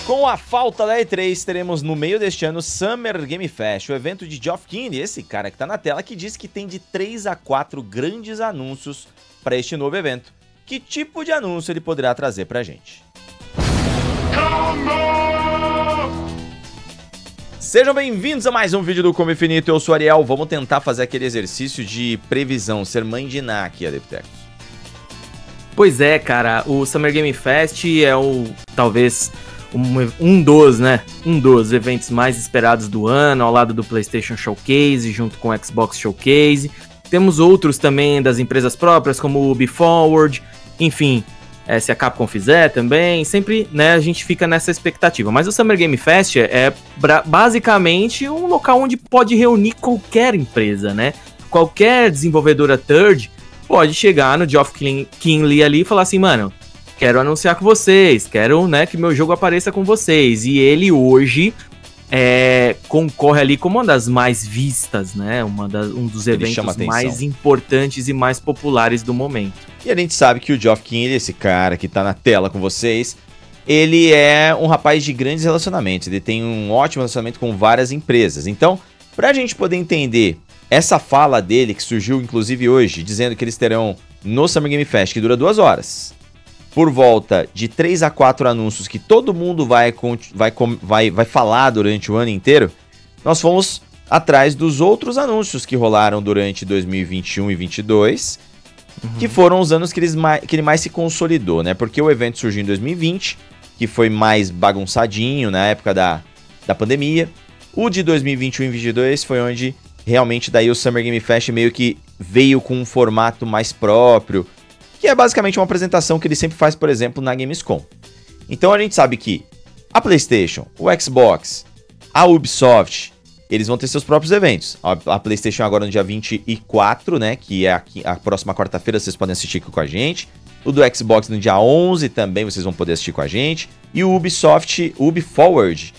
Com a falta da E3, teremos no meio deste ano Summer Game Fest, o evento de Geoff Keighley, esse cara que tá na tela, que diz que tem de 3 a 4 grandes anúncios para este novo evento. Que tipo de anúncio ele poderá trazer pra gente? Sejam bem-vindos a mais um vídeo do Combo Infinito, eu sou o Ariel. Vamos tentar fazer aquele exercício de previsão, ser mãe de Ná aqui, Adeptecos. Pois é, cara, o Summer Game Fest é talvez um dos eventos mais esperados do ano, ao lado do PlayStation Showcase, junto com o Xbox Showcase. Temos outros também das empresas próprias, como o UbiForward, enfim, se a Capcom fizer também, sempre, né, a gente fica nessa expectativa. Mas o Summer Game Fest é basicamente um local onde pode reunir qualquer empresa, né? Qualquer desenvolvedora third pode chegar no Geoff Keighley ali e falar assim, mano, quero anunciar com vocês, quero, né, que meu jogo apareça com vocês. E ele hoje concorre ali como uma das mais vistas, né, um dos eventos mais importantes e mais populares do momento. E a gente sabe que o Geoff Keighley, esse cara que tá na tela com vocês, ele é um rapaz de grandes relacionamentos, ele tem um ótimo relacionamento com várias empresas. Então, pra gente poder entender essa fala dele, que surgiu inclusive hoje, dizendo que eles terão no Summer Game Fest, que dura 2 horas, por volta de 3 a 4 anúncios que todo mundo vai falar durante o ano inteiro, nós fomos atrás dos outros anúncios que rolaram durante 2021 e 2022, que foram os anos que ele mais se consolidou, né? Porque o evento surgiu em 2020, que foi mais bagunçadinho na época da pandemia. O de 2021 e 2022 foi onde realmente daí o Summer Game Fest meio que veio com um formato mais próprio, que é basicamente uma apresentação que ele sempre faz, por exemplo, na Gamescom. Então a gente sabe que a PlayStation, o Xbox, a Ubisoft, eles vão ter seus próprios eventos. A PlayStation agora no dia 24, né, que é a próxima quarta-feira, vocês podem assistir aqui com a gente. O do Xbox no dia 11 também vocês vão poder assistir com a gente. E o Ubisoft Forward,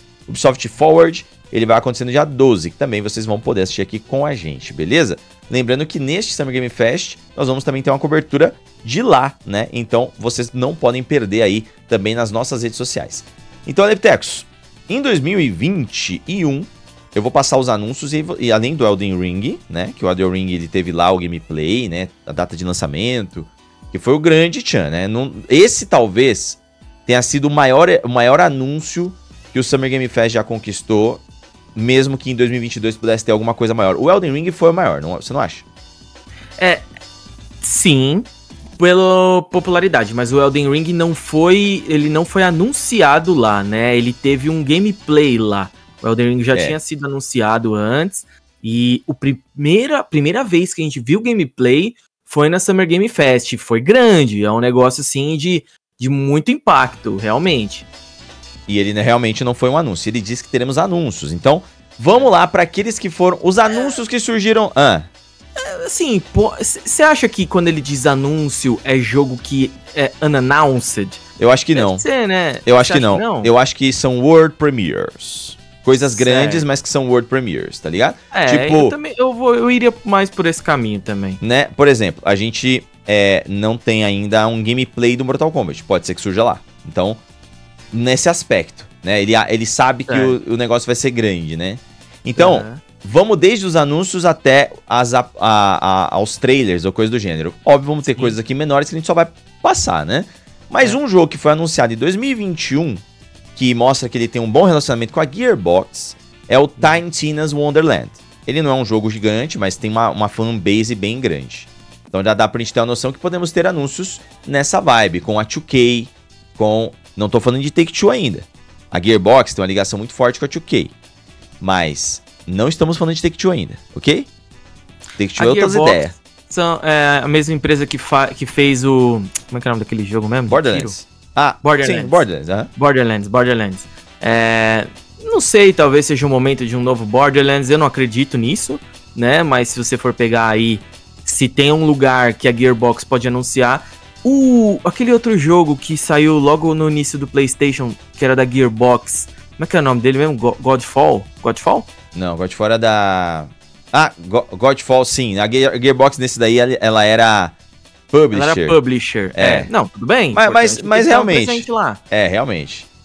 ele vai acontecer no dia 12, que também vocês vão poder assistir aqui com a gente, beleza? Lembrando que neste Summer Game Fest, nós vamos também ter uma cobertura de lá, né? Então, vocês não podem perder aí também nas nossas redes sociais. Então, Adeptecos, em 2021, eu vou passar os anúncios e além do Elden Ring, né? Que o Elden Ring, ele teve lá o gameplay, né? A data de lançamento, que foi o grande tchan, né? Esse talvez tenha sido o maior anúncio que o Summer Game Fest já conquistou, mesmo que em 2022 pudesse ter alguma coisa maior. O Elden Ring foi o maior, você não acha? Sim, pela popularidade, mas o Elden Ring não foi anunciado lá, né? Ele teve um gameplay lá. O Elden Ring já tinha sido anunciado antes, e a primeira vez que a gente viu gameplay foi na Summer Game Fest. Foi grande, é um negócio assim de muito impacto, realmente. E ele realmente não foi um anúncio, ele disse que teremos anúncios. Então, vamos lá para aqueles que foram os anúncios que surgiram. Assim, você acha que quando ele diz anúncio é jogo que é unannounced? Eu acho que não. Deve ser, né? Eu acho que não. Eu acho que são World Premieres. Coisas grandes, mas que são World Premieres, tá ligado? Tipo, eu iria mais por esse caminho também. Né? Por exemplo, a gente não tem ainda um gameplay do Mortal Kombat. Pode ser que surja lá. Então, nesse aspecto, né? Ele sabe que o negócio vai ser grande, né? Então, vamos desde os anúncios até aos trailers ou coisa do gênero. Óbvio, vamos ter coisas aqui menores que a gente só vai passar, né? Mas um jogo que foi anunciado em 2021, que mostra que ele tem um bom relacionamento com a Gearbox, é o Tiny Tina's Wonderland. Ele não é um jogo gigante, mas tem uma fanbase bem grande. Então já dá pra gente ter uma noção que podemos ter anúncios nessa vibe, com a 2K, não tô falando de Take-Two ainda. A Gearbox tem uma ligação muito forte com a 2K. Mas não estamos falando de Take-Two ainda, ok? Take-Two é outras ideias. São a mesma empresa que fez o... Como é que é o nome daquele jogo mesmo? Borderlands. Borderlands. Sim, Borderlands. Borderlands. Não sei, talvez seja o momento de um novo Borderlands. Eu não acredito nisso, né? Mas se você for pegar aí, se tem um lugar que a Gearbox pode anunciar... Aquele outro jogo que saiu logo no início do PlayStation, que era da Gearbox. Como é que é o nome dele mesmo? Godfall? Godfall? Não, Godfall era da... Godfall, sim. A Gearbox nesse daí, ela era publisher. Ela era publisher. Não, tudo bem. Mas realmente... Lá. Realmente.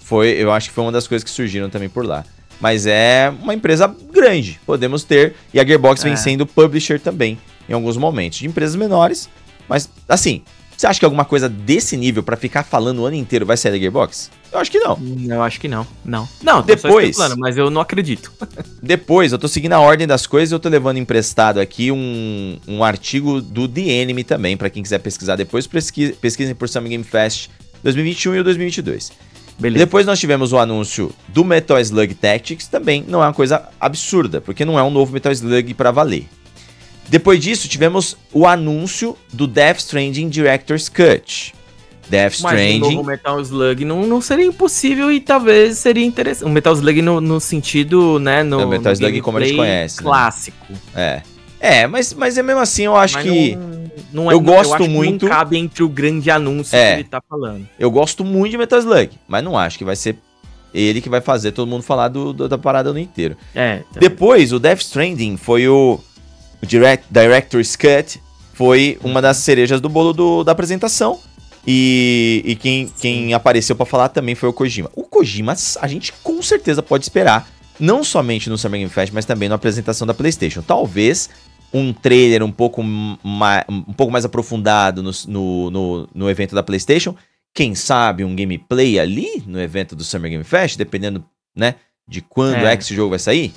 eu acho que foi uma das coisas que surgiram também por lá. Mas é uma empresa grande, podemos ter. E a Gearbox vem sendo publisher também, em alguns momentos. De empresas menores, mas assim, você acha que alguma coisa desse nível pra ficar falando o ano inteiro vai sair da Gearbox? Eu acho que não. Eu acho que não. Não, depois, mas eu não acredito. Depois, eu tô seguindo a ordem das coisas, eu tô levando emprestado aqui um artigo do The Enemy também, pra quem quiser pesquisar depois, pesquisem por Summer Game Fest 2021 e 2022. Beleza. Depois nós tivemos o anúncio do Metal Slug Tactics, também não é uma coisa absurda, porque não é um novo Metal Slug pra valer. Depois disso, tivemos o anúncio do Death Stranding Director's Cut. Death Stranding... Mas o novo Metal Slug não seria impossível e talvez seria interessante. O Metal Slug no sentido, né, no Metal Slug como a gente conhece. Clássico. Né? Mas é mesmo assim, eu acho que... eu gosto muito... Não cabe entre o grande anúncio que ele tá falando. Eu gosto muito de Metal Slug, mas não acho que vai ser ele que vai fazer todo mundo falar da parada no inteiro. Depois, o Death Stranding foi o Director's Cut, foi uma das cerejas do bolo da apresentação. E quem apareceu pra falar também foi o Kojima. O Kojima, a gente com certeza pode esperar, não somente no Summer Game Fest, mas também na apresentação da PlayStation. Talvez um trailer um pouco mais aprofundado no evento da PlayStation. Quem sabe um gameplay ali no evento do Summer Game Fest, dependendo, né, de quando é que esse jogo vai sair.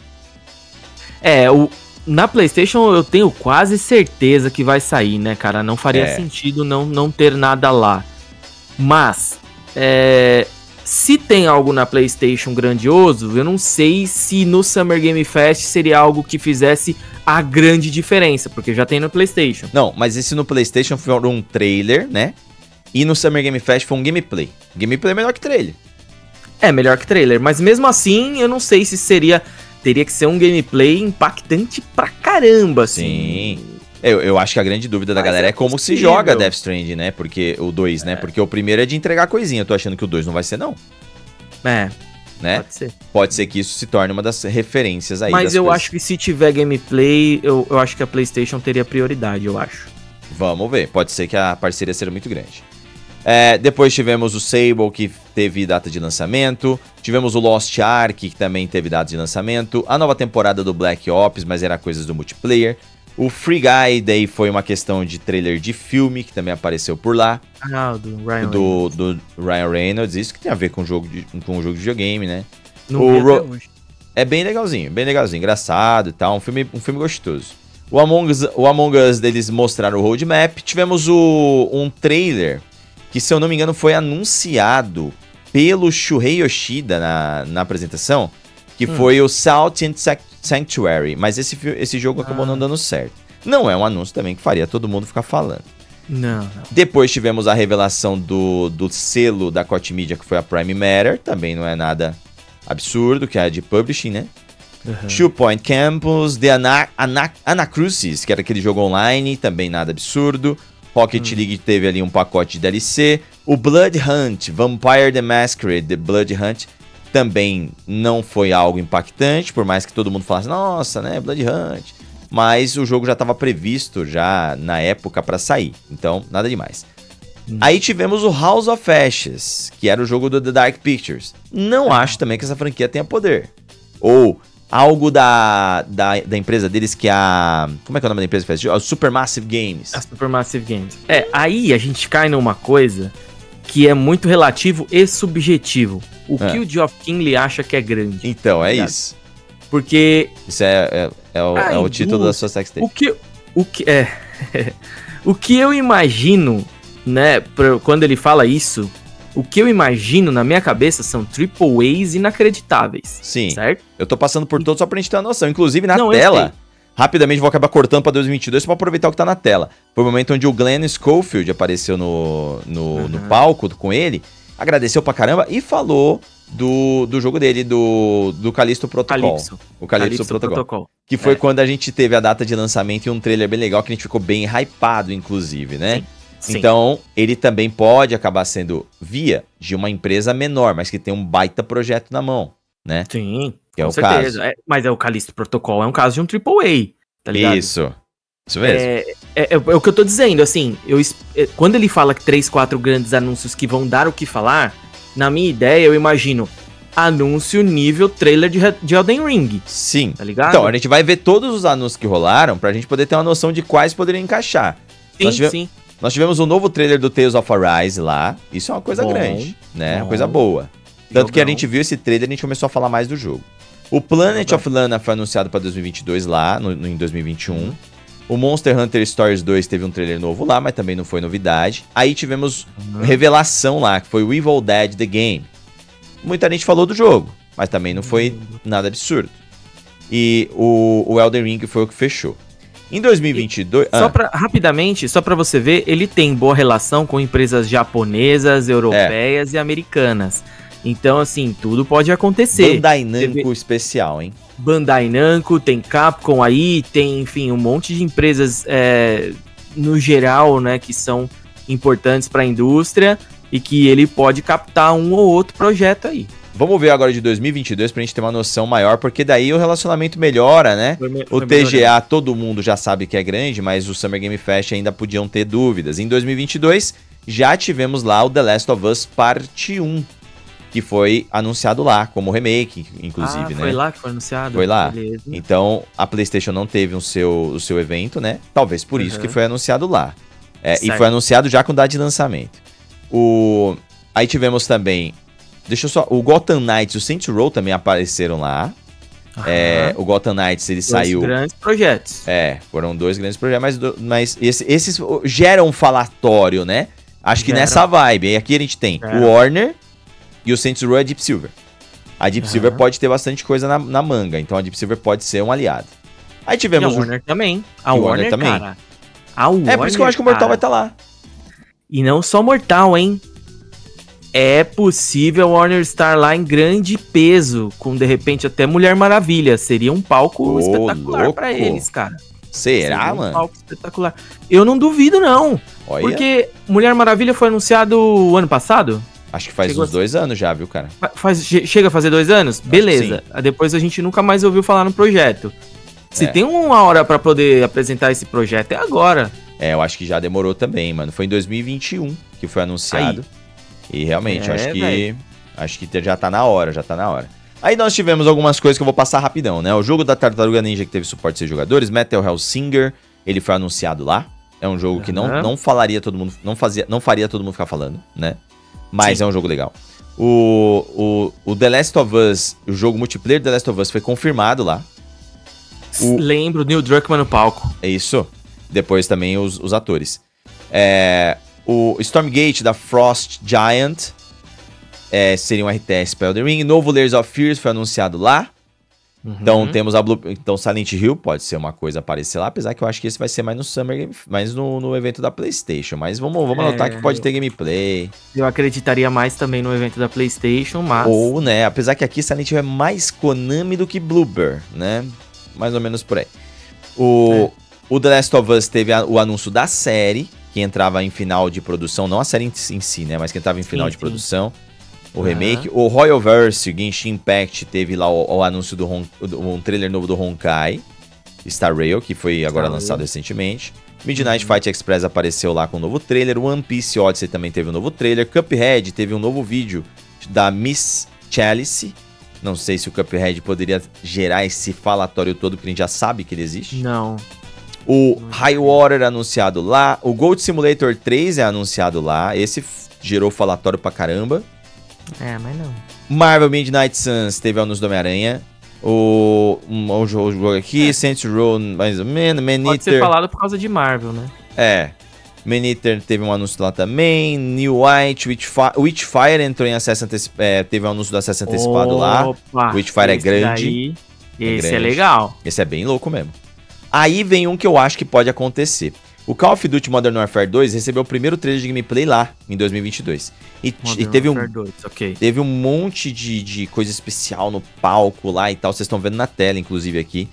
Na PlayStation eu tenho quase certeza que vai sair, né, cara? Não faria sentido não ter nada lá. Mas, se tem algo na PlayStation grandioso, eu não sei se no Summer Game Fest seria algo que fizesse a grande diferença, porque já tem no PlayStation. Não, mas esse no PlayStation foi um trailer, né? E no Summer Game Fest foi um gameplay. Gameplay é melhor que trailer. É, melhor que trailer, mas mesmo assim eu não sei se seria... Teria que ser um gameplay impactante pra caramba, assim. Sim. Eu acho que a grande dúvida da galera é como se joga Death Stranding, né? Porque o 2, né? Porque o primeiro é de entregar coisinha. Eu tô achando que o 2 não vai ser, não. Né? Pode ser. Pode ser que isso se torne uma das referências aí. Mas eu acho que se tiver gameplay, eu acho que a PlayStation teria prioridade, eu acho. Vamos ver. Pode ser que a parceria seja muito grande. Depois tivemos o Sable, que teve data de lançamento. Tivemos o Lost Ark, que também teve data de lançamento. A nova temporada do Black Ops, mas era coisas do multiplayer. O Free Guy, daí foi uma questão de trailer de filme, que também apareceu por lá. Do Ryan Reynolds. Do Ryan Reynolds. Isso que tem a ver com o jogo de videogame, né? É bem legalzinho, engraçado e tal. Um filme gostoso. O Among Us, eles mostraram o roadmap. Tivemos um trailer... que, se eu não me engano, foi anunciado pelo Shuhei Yoshida na apresentação, que foi o Salt and Sanctuary, mas esse jogo acabou não dando certo. Não é um anúncio também que faria todo mundo ficar falando. Não. Depois tivemos a revelação do selo da Koch Media, que foi a Prime Matter, também não é nada absurdo, que é de publishing, né? Two Point Campus, The Anacrucis, que era aquele jogo online, também nada absurdo. Rocket League teve ali um pacote de DLC. O Blood Hunt, Vampire the Masquerade, The Blood Hunt, também não foi algo impactante, por mais que todo mundo falasse, nossa, né, Blood Hunt. Mas o jogo já estava previsto já na época para sair, então nada demais. Aí tivemos o House of Ashes, que era o jogo do The Dark Pictures. Não acho também que essa franquia tenha poder. Ou... algo da empresa deles, que é a... Como é que é o nome da empresa que faz? A Supermassive Games. A Supermassive Games. Aí a gente cai numa coisa que é muito relativo e subjetivo. O que o Geoff Keighley acha que é grande. Então, isso. Porque... Isso é o título da sua sextape. O que eu imagino, né, quando ele fala isso... O que eu imagino na minha cabeça são triple A's inacreditáveis. Sim. Certo? Eu tô passando por todos só pra gente ter uma noção. Inclusive na tela, rapidamente vou acabar cortando pra 2022 pra aproveitar o que tá na tela. Foi o momento onde o Glenn Schofield apareceu no palco com ele, agradeceu pra caramba e falou do jogo dele, do Callisto Protocol. O Callisto Protocol. Que foi quando a gente teve a data de lançamento e um trailer bem legal que a gente ficou bem hypado, inclusive, né? Sim. Então, ele também pode acabar sendo via de uma empresa menor, mas que tem um baita projeto na mão, né? Sim, que é o certeza. Caso. Mas o Callisto Protocol é um caso de um AAA, tá ligado? Isso mesmo. É o que eu tô dizendo, assim, quando ele fala que 3, 4 grandes anúncios que vão dar o que falar, na minha ideia, eu imagino anúncio nível trailer de Elden Ring. Sim. Tá ligado? Então, a gente vai ver todos os anúncios que rolaram pra gente poder ter uma noção de quais poderiam encaixar. Sim. Nós tivemos um novo trailer do Tales of Arise lá. Isso é uma coisa grande, né? Uma coisa boa. Tanto que a gente viu esse trailer e a gente começou a falar mais do jogo. O Planet of Lana foi anunciado pra 2022 lá, em 2021. O Monster Hunter Stories 2 teve um trailer novo lá, mas também não foi novidade. Aí tivemos revelação lá, que foi o Evil Dead The Game. Muita gente falou do jogo, mas também não foi nada absurdo. E o Elden Ring foi o que fechou. Em 2022... Rapidamente, só pra você ver, ele tem boa relação com empresas japonesas, europeias e americanas. Então, assim, tudo pode acontecer. Bandai Namco especial, hein? Bandai Namco, tem Capcom aí, tem, enfim, um monte de empresas no geral, né, que são importantes para a indústria e que ele pode captar um ou outro projeto aí. Vamos ver agora de 2022 pra gente ter uma noção maior, porque daí o relacionamento melhora, né? O TGA todo mundo já sabe que é grande, mas o Summer Game Fest ainda podiam ter dúvidas. Em 2022 já tivemos lá o The Last of Us Parte 1. Que foi anunciado lá, como remake, inclusive, né? Foi lá que foi anunciado? Foi lá. Beleza. Então, a PlayStation não teve o seu evento, né? Talvez por isso que foi anunciado lá. E foi anunciado já com data de lançamento. Aí tivemos também... o Gotham Knights e o Saints Row também apareceram lá. O Gotham Knights, ele saiu... grandes projetos. Foram 2 grandes projetos, mas esses geram um falatório, né? Acho que nessa vibe. E aqui a gente tem o Warner... E o Saints Row é a Deep Silver. A Deep Silver pode ter bastante coisa na manga, então a Deep Silver pode ser um aliado. Aí tivemos... E a Warner também. A Warner também. Cara, a Warner, por isso que eu acho que o Mortal vai estar lá. E não só Mortal, hein? É possível a Warner estar lá em grande peso, com de repente até Mulher Maravilha. Seria um palco espetacular pra eles, cara. Será, mano? Um palco espetacular. Eu não duvido, não. Olha. Porque Mulher Maravilha foi anunciado ano passado? Acho que faz uns 2 anos já, viu, cara? Chega a fazer 2 anos? Beleza. Depois a gente nunca mais ouviu falar no projeto. Se tem uma hora pra poder apresentar esse projeto, é agora. Eu acho que já demorou também, mano. Foi em 2021 que foi anunciado. Aí. E realmente, acho que já tá na hora, Aí nós tivemos algumas coisas que eu vou passar rapidão, né? O jogo da Tartaruga Ninja que teve suporte de 6 jogadores, Metal Hellsinger, ele foi anunciado lá. É um jogo que não faria todo mundo, não faria todo mundo ficar falando, né? Mas é um jogo legal. O The Last of Us, o jogo multiplayer The Last of Us foi confirmado lá. Lembro, Neil Druckmann no palco. É isso. Depois também os atores. O Stormgate da Frost Giant seria um RTS para Elden Ring. Novo Layers of Fears foi anunciado lá. Então temos então Silent Hill pode ser uma coisa a aparecer lá, apesar que eu acho que esse vai ser mais no Summer Game, mais no evento da PlayStation, mas vamos anotar que pode ter gameplay. Eu acreditaria mais também no evento da PlayStation, mas ou, né, apesar que aqui Silent Hill é mais Konami do que Bloober, né? Mais ou menos por aí. O The Last of Us teve o anúncio da série, que entrava em final de produção, não a série em si, né, mas que entrava em final de produção. O remake, o Royalverse, o Genshin Impact, teve lá o anúncio um trailer novo do Honkai Star Rail, que foi agora lançado recentemente. Midnight Fight Express apareceu lá com um novo trailer. One Piece Odyssey também teve um novo trailer. Cuphead teve um novo vídeo da Miss Chalice. Não sei se o Cuphead poderia gerar esse falatório todo, porque a gente já sabe que ele existe. Não. O High Water anunciado lá. O Gold Simulator 3 é anunciado lá. Esse gerou falatório pra caramba. Mas não. Marvel Midnight Suns teve o anúncio do Homem-Aranha. O jogo aqui, Saints Row, mais ou menos. Pode ser falado por causa de Marvel, né? Man-Eater teve um anúncio lá também. New White, Witchfire entrou em acesso antecipado. Teve um anúncio do acesso antecipado lá. Witchfire é grande. Esse é legal. Esse é bem louco mesmo. Aí vem um que eu acho que pode acontecer. O Call of Duty Modern Warfare 2 recebeu o primeiro trailer de gameplay lá, em 2022. E teve teve um monte de coisa especial no palco lá e tal. Vocês estão vendo na tela, inclusive, aqui.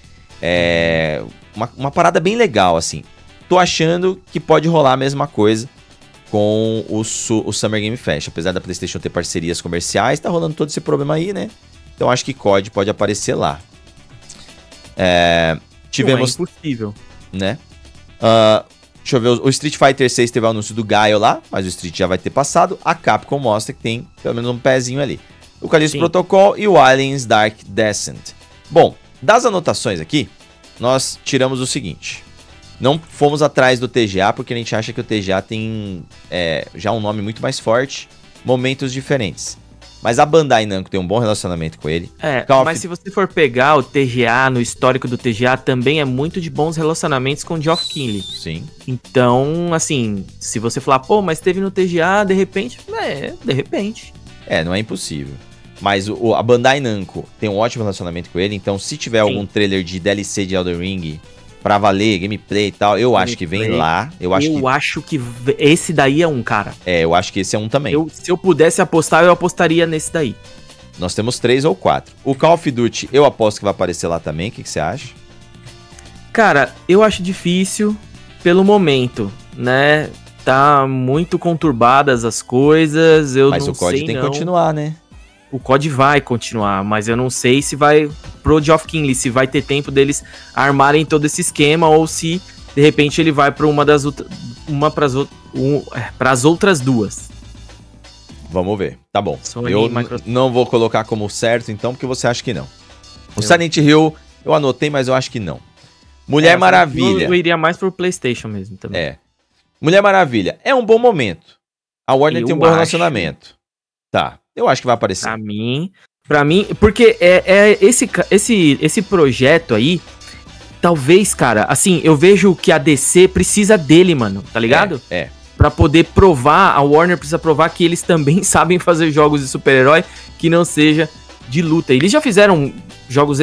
Uma parada bem legal, assim. Tô achando que pode rolar a mesma coisa com o Summer Game Fest. Apesar da PlayStation ter parcerias comerciais, tá rolando todo esse problema aí, né? Então acho que COD pode aparecer lá. Tivemos... Não é impossível. Né? Deixa eu ver, o Street Fighter 6 teve o anúncio do Gaio lá, mas o Street já vai ter passado. A Capcom mostra que tem pelo menos um pezinho ali. O Callisto Protocol e o Aliens Dark Descent. Bom, das anotações aqui, nós tiramos o seguinte. Não fomos atrás do TGA, porque a gente acha que o TGA tem já um nome muito mais forte, momentos diferentes. Mas a Bandai Namco tem um bom relacionamento com ele. Mas se você for pegar o TGA, no histórico do TGA, também é muito de bons relacionamentos com o Geoff Keighley. Sim. Então, assim, se você falar, pô, mas teve no TGA, de repente, de repente. Não é impossível. Mas a Bandai Namco tem um ótimo relacionamento com ele, então se tiver algum trailer de DLC de Elden Ring pra valer, gameplay e tal, eu acho que vem lá. Eu acho que esse daí é um, cara. Eu acho que esse é um também. Se eu pudesse apostar, eu apostaria nesse daí. Nós temos 3 ou 4. O Call of Duty, eu aposto que vai aparecer lá também. O que você acha? Cara, eu acho difícil pelo momento, né? Tá muito conturbadas as coisas, Mas o COD tem que continuar, né? O COD vai continuar, mas eu não sei se vai pro Geoff Keighley, se vai ter tempo deles armarem todo esse esquema ou se de repente ele vai para pras outras duas. Vamos ver, tá bom. Sony eu Microsoft. Não vou colocar como certo então, porque você acha que não. O Silent Hill eu anotei, mas eu acho que não. Mulher Maravilha. Eu iria mais pro PlayStation mesmo também. Mulher Maravilha é um bom momento. A Warner tem um bom relacionamento. Tá. Eu acho que vai aparecer. Pra mim, porque esse projeto aí, talvez, cara, assim, eu vejo que a DC precisa dele, mano, tá ligado? Pra poder provar, a Warner precisa provar que eles também sabem fazer jogos de super-herói que não seja de luta. Eles já fizeram jogos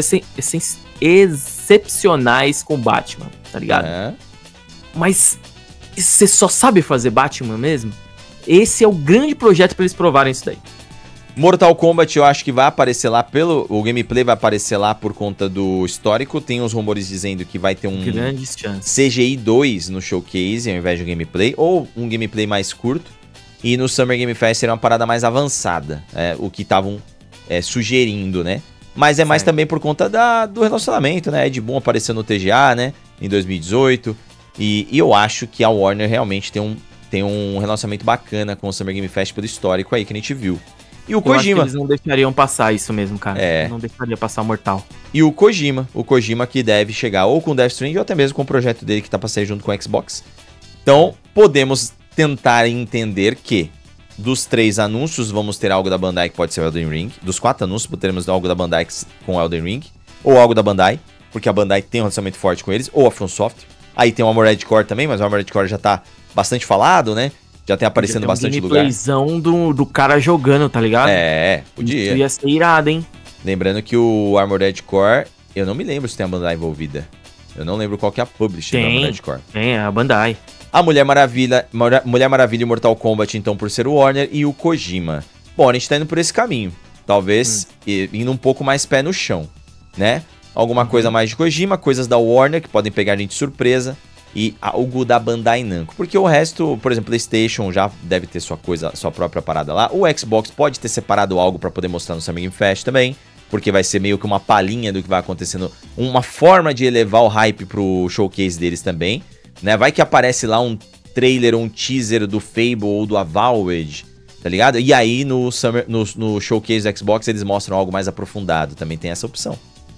excepcionais com Batman, tá ligado? Mas você só sabe fazer Batman mesmo? Esse é o grande projeto pra eles provarem isso daí. Mortal Kombat eu acho que vai aparecer lá o gameplay vai aparecer lá por conta do histórico. Tem uns rumores dizendo que vai ter um grandes chances. CGI 2 no showcase ao invés de um gameplay, ou um gameplay mais curto. E no Summer Game Fest será uma parada mais avançada, o que estavam sugerindo, né? Mas é mais também por conta do relacionamento, né? Ed Boon apareceu no TGA, né? Em 2018. E eu acho que a Warner realmente tem um relacionamento bacana com o Summer Game Fest pelo histórico aí que a gente viu. E o Kojima. Acho que eles não deixariam passar isso mesmo, cara. Não deixaria passar Mortal. E o Kojima que deve chegar ou com Death Stranding ou até mesmo com o projeto dele que tá pra sair junto com o Xbox. Então, podemos tentar entender que dos 3 anúncios vamos ter algo da Bandai que pode ser o Elden Ring. Dos 4 anúncios teremos algo da Bandai com o Elden Ring. Ou algo da Bandai, porque a Bandai tem um relacionamento forte com eles. Ou a From Software. Aí tem o Armored Core também, mas o Armored Core já tá bastante falado, né? Já tem aparecendo bastante lugar. Gameplayzão do cara jogando, tá ligado? Podia. Isso ia ser irado, hein? Lembrando que o Armored Core, eu não me lembro se tem a Bandai envolvida. Eu não lembro qual que é a publisher do Armored Core. Tem, a Bandai. A Mulher Maravilha e Mortal Kombat, então, por ser o Warner, e o Kojima. Bom, a gente tá indo por esse caminho. Talvez indo um pouco mais pé no chão, né? Alguma coisa mais de Kojima, coisas da Warner que podem pegar a gente de surpresa. E algo da Bandai Namco. Porque o resto, por exemplo, PlayStation já deve ter sua própria parada lá. O Xbox pode ter separado algo pra poder mostrar no Summer Game Fest também. Porque vai ser meio que uma palhinha do que vai acontecendo. Uma forma de elevar o hype pro showcase deles também, né? Vai que aparece lá um trailer ou um teaser do Fable ou do Avowed, tá ligado? E aí no showcase do Xbox eles mostram algo mais aprofundado. Também tem essa opção.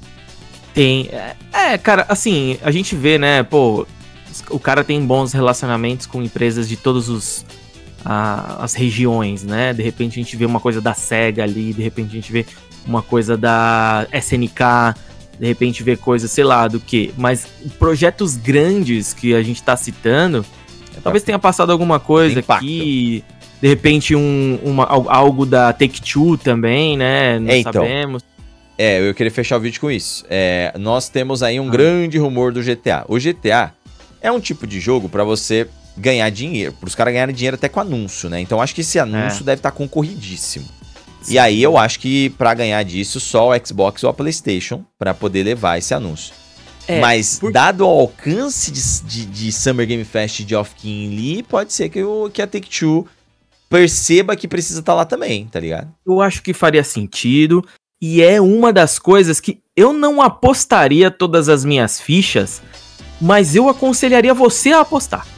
Tem. Cara, assim, a gente vê, né, pô... O cara tem bons relacionamentos com empresas de todas as regiões, né? De repente a gente vê uma coisa da SEGA ali, de repente a gente vê uma coisa da SNK, de repente vê coisa, sei lá, do que. Mas projetos grandes que a gente tá citando, talvez tenha passado alguma coisa aqui, de repente algo da Take-Two também, né? Não sabemos. Eu queria fechar o vídeo com isso. Nós temos aí um grande rumor do GTA. O GTA é um tipo de jogo pra você ganhar dinheiro, para os caras ganharem dinheiro até com anúncio, né? Então acho que esse anúncio deve estar concorridíssimo. Sim. E aí eu acho que pra ganhar disso só o Xbox ou a PlayStation pra poder levar esse anúncio. Mas dado o alcance de Summer Game Fest de Geoff Keighley, pode ser que a Take-Two perceba que precisa estar lá também, tá ligado? Eu acho que faria sentido e é uma das coisas que eu não apostaria todas as minhas fichas, mas eu aconselharia você a apostar.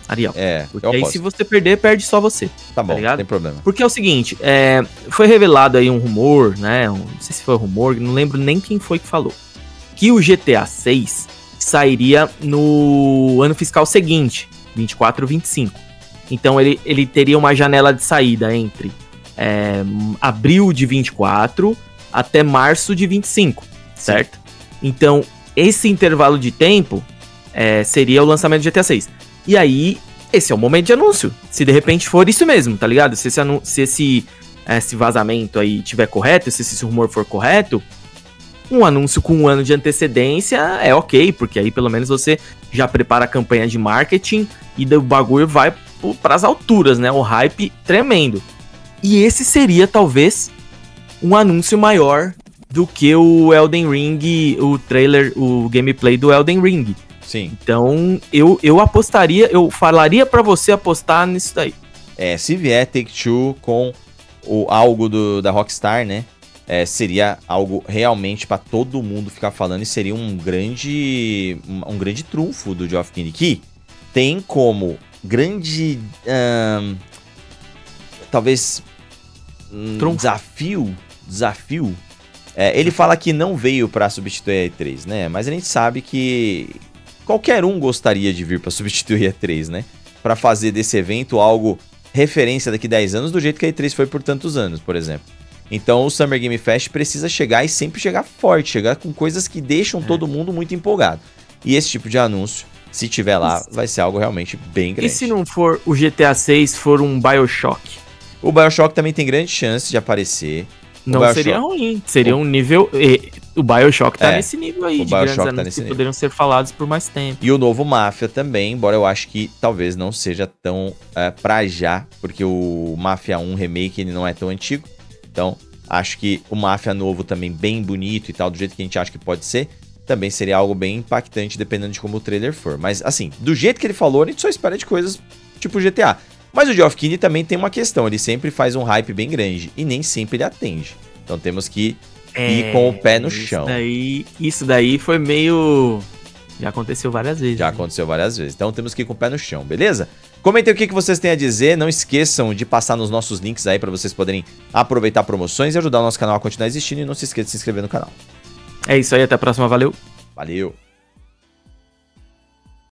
Ariel. Porque eu aí aposto. se você perder, perde só você. Tá bom, ligado? não tem problema. Porque é o seguinte, foi revelado aí um rumor, né? Não sei se foi rumor, não lembro nem quem foi que falou. Que o GTA 6 sairia no ano fiscal seguinte, 24 ou 25. Então ele teria uma janela de saída entre abril de 24 até março de 25, certo? Então, esse intervalo de tempo seria o lançamento do GTA 6. E aí, esse é o momento de anúncio. Se de repente for isso mesmo, tá ligado? Se esse vazamento aí tiver correto, se esse rumor for correto, um anúncio com um ano de antecedência é ok, porque aí pelo menos você já prepara a campanha de marketing e o bagulho vai pras alturas, né? O hype tremendo. E esse seria talvez um anúncio maior do que o Elden Ring, o trailer, o gameplay do Elden Ring. Sim. Então, eu apostaria, eu falaria pra você apostar nisso daí. Se vier Take-Two com algo da Rockstar, né? Seria algo realmente pra todo mundo ficar falando e seria um grande trunfo do Geoff Keighley, que tem como grande talvez desafio. Ele fala que não veio pra substituir a E3, né? Mas a gente sabe que qualquer um gostaria de vir pra substituir a E3, né? Pra fazer desse evento algo referência daqui a 10 anos, do jeito que a E3 foi por tantos anos, por exemplo. Então o Summer Game Fest precisa chegar e sempre chegar forte, chegar com coisas que deixam todo mundo muito empolgado. E esse tipo de anúncio, se tiver lá, vai ser algo realmente bem grande. E se não for o GTA 6, for um BioShock? O BioShock também tem grande chance de aparecer. Não seria ruim, seria um nível... O BioShock tá nesse nível aí, de grandes anúncios que poderiam ser falados por mais tempo. E o novo Mafia também, embora eu acho que talvez não seja tão pra já, porque o Mafia 1 Remake ele não é tão antigo. Então, acho que o Mafia novo também bem bonito e tal, do jeito que a gente acha que pode ser, também seria algo bem impactante, dependendo de como o trailer for. Mas, assim, do jeito que ele falou, a gente só espera de coisas tipo GTA. Mas o Geoff Keighley também tem uma questão, ele sempre faz um hype bem grande, e nem sempre ele atende. Então temos que ir com o pé no chão. Isso daí foi meio... Já aconteceu várias vezes. Já aconteceu várias vezes. Então temos que ir com o pé no chão, beleza? Comentem o que vocês têm a dizer. Não esqueçam de passar nos nossos links aí para vocês poderem aproveitar promoções e ajudar o nosso canal a continuar existindo. E não se esqueça de se inscrever no canal. É isso aí, até a próxima. Valeu! Valeu!